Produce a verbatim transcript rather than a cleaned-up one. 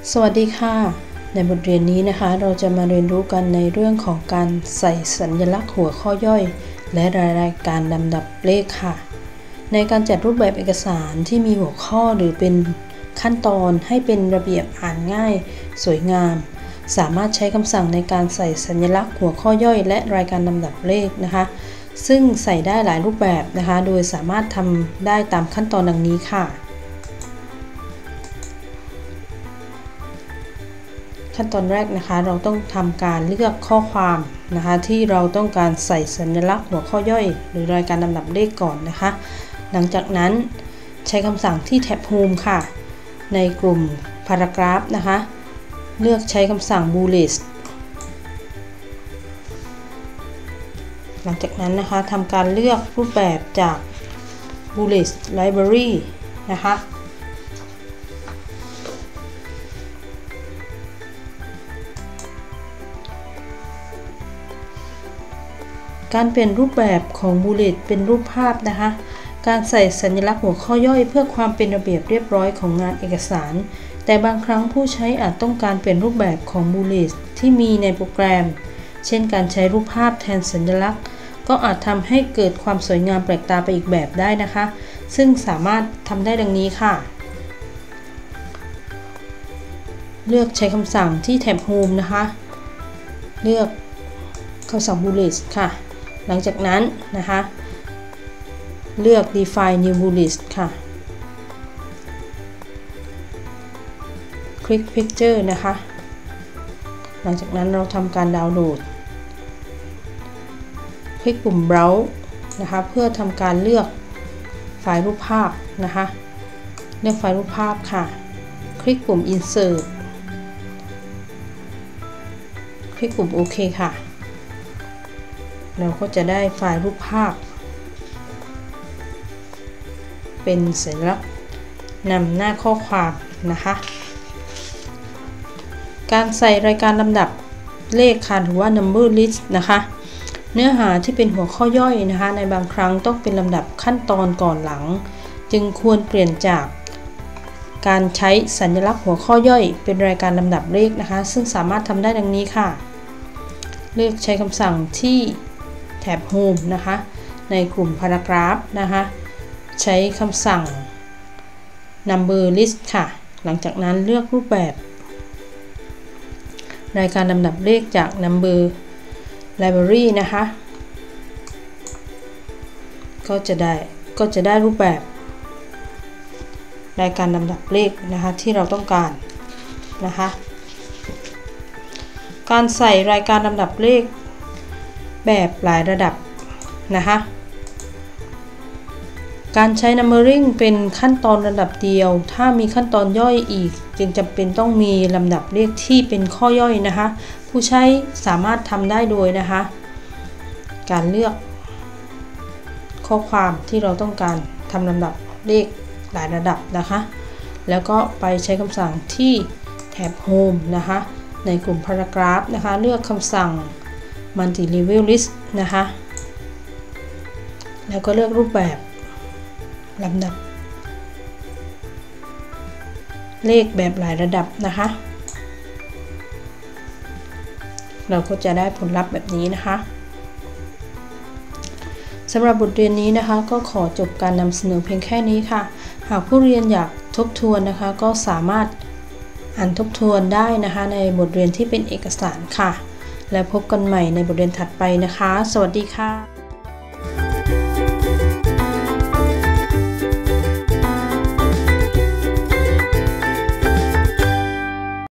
สวัสดีค่ะในบทเรียนนี้นะคะเราจะมาเรียนรู้กันในเรื่องของการใส่สัญลักษณ์หัวข้อย่อยและรายการลำดับเลขค่ะในการจัดรูปแบบเอกสารที่มีหัวข้อหรือเป็นขั้นตอนให้เป็นระเบียบอ่านง่ายสวยงามสามารถใช้คำสั่งในการใส่สัญลักษณ์หัวข้อย่อยและรายการลำดับเลขนะคะซึ่งใส่ได้หลายรูปแบบนะคะโดยสามารถทำได้ตามขั้นตอนดังนี้ค่ะขั้นตอนแรกนะคะเราต้องทำการเลือกข้อความนะคะที่เราต้องการใส่สัญลักษณ์หัวข้อย่อยหรือรายการลำดับเลขก่อนนะคะหลังจากนั้นใช้คำสั่งที่แท็บ Home ค่ะในกลุ่ม Paragraph นะคะเลือกใช้คำสั่ง Bullet หลังจากนั้นนะคะทำการเลือกรูปแบบจาก Bullet Library นะคะการเปลี่ยนรูปแบบของ Bullet เป็นรูปภาพนะคะการใส่สัญลักษณ์หัวข้อย่อยเพื่อความเป็นระเบียบเรียบร้อยของงานเอกสารแต่บางครั้งผู้ใช้อาจต้องการเปลี่ยนรูปแบบของ Bullet ที่มีในโปรแกรมเช่นการใช้รูปภาพแทนสัญลักษณ์ก็อาจทำให้เกิดความสวยงามแปลกตาไปอีกแบบได้นะคะซึ่งสามารถทำได้ดังนี้ค่ะเลือกใช้คำสั่งที่แท็บ Home นะคะเลือกคำสั่ง Bullet ค่ะหลังจากนั้นนะคะเลือก Define New Bullet ค่ะคลิก Picture นะคะหลังจากนั้นเราทำการดาวน์โหลดคลิกปุ่ม Browse นะคะเพื่อทำการเลือกไฟล์รูปภาพนะคะเลือกไฟล์รูปภาพค่ะคลิกปุ่ม Insert คลิกปุ่ม โอเค ค่ะเราก็จะได้ไฟล์รูปภาพเป็นสัญลักษณ์นำหน้าข้อความนะคะการใส่รายการลำดับเลขค่ะหรือว่า number list นะคะเนื้อหาที่เป็นหัวข้อย่อยนะคะในบางครั้งต้องเป็นลำดับขั้นตอนก่อนหลังจึงควรเปลี่ยนจากการใช้สัญลักษณ์หัวข้อย่อยเป็นรายการลำดับเลขนะคะซึ่งสามารถทำได้ดังนี้ค่ะเลือกใช้คำสั่งที่แท็บ Home นะคะในกลุ่ม Paragraph นะคะใช้คำสั่ง Number List ค่ะหลังจากนั้นเลือกรูปแบบรายการลำดับเลขจาก Number Library นะคะก็จะได้ก็จะได้รูปแบบรายการลำดับเลขนะคะที่เราต้องการนะคะการใส่รายการลำดับเลขแบบหลายระดับนะคะการใช้ numbering เป็นขั้นตอนระดับเดียวถ้ามีขั้นตอนย่อยอีกจึงจำเป็นต้องมีลำดับเลขที่เป็นข้อย่อยนะคะผู้ใช้สามารถทำได้โดยนะคะการเลือกข้อความที่เราต้องการทำลำดับเลขหลายระดับนะคะแล้วก็ไปใช้คำสั่งที่แท็บ Home นะคะในกลุ่ม Paragraph นะคะเลือกคำสั่ง Multi Level List นะคะแล้วก็เลือกรูปแบบลำดับเลขแบบหลายระดับนะคะเราก็จะได้ผลลัพธ์แบบนี้นะคะสำหรับบทเรียนนี้นะคะก็ขอจบการนำเสนอเพียงแค่นี้ค่ะหากผู้เรียนอยากทบทวนนะคะก็สามารถอ่านทบทวนได้นะคะในบทเรียนที่เป็นเอกสารค่ะและพบกันใหม่ในบทเรียนถัดไปนะคะสวัสดีค่ะ